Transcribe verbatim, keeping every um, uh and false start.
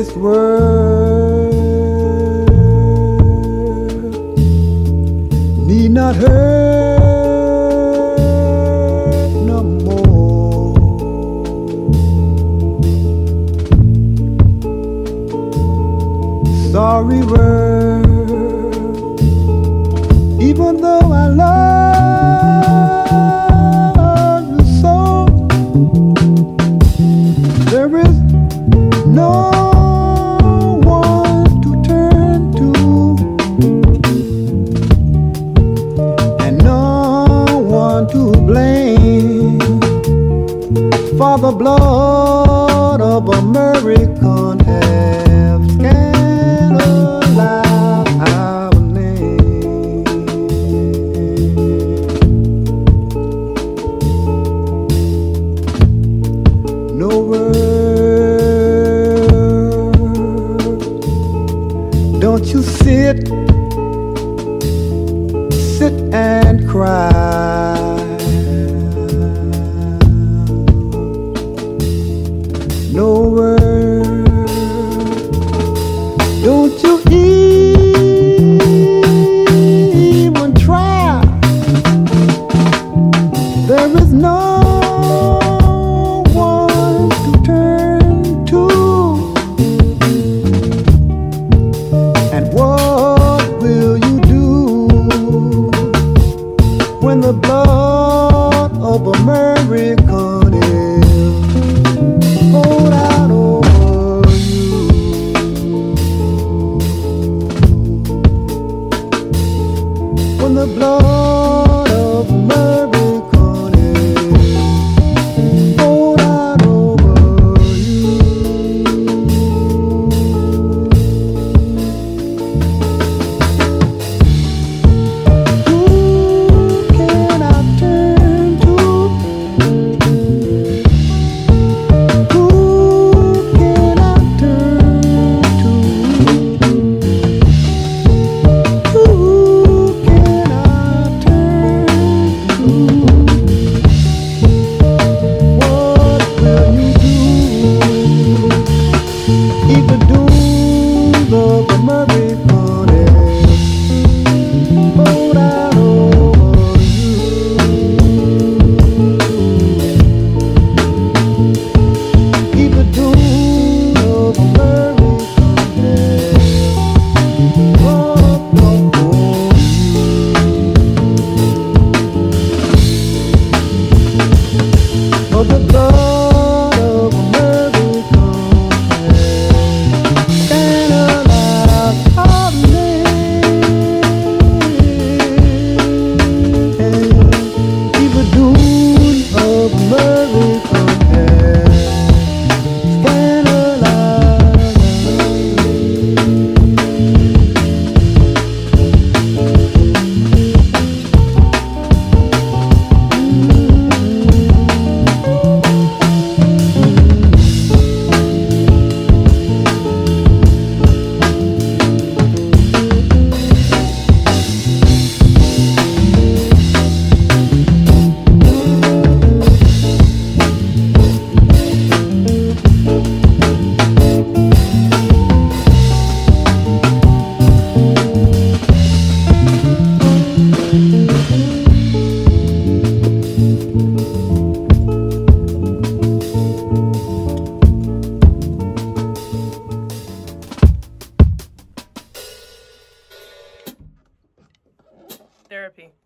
this world need not hurt no more. Sorry world, even though I love you so, there is no one to turn to, and no one to blame for the blood of American have scandalized our name. No word, don't you sit, sit and cry. No word, don't you even try. There is no one to turn to, and what will you do when the blood of American is poured out over you? When the blood of American is poured out over you. Who can I turn to? Who can I turn to? Who can I turn to? What will you do if the doom of American is poured out over you? If the doom of American is poured over you. For the blood of American has scandalized our name. If the doom of American has scandalized Therapy.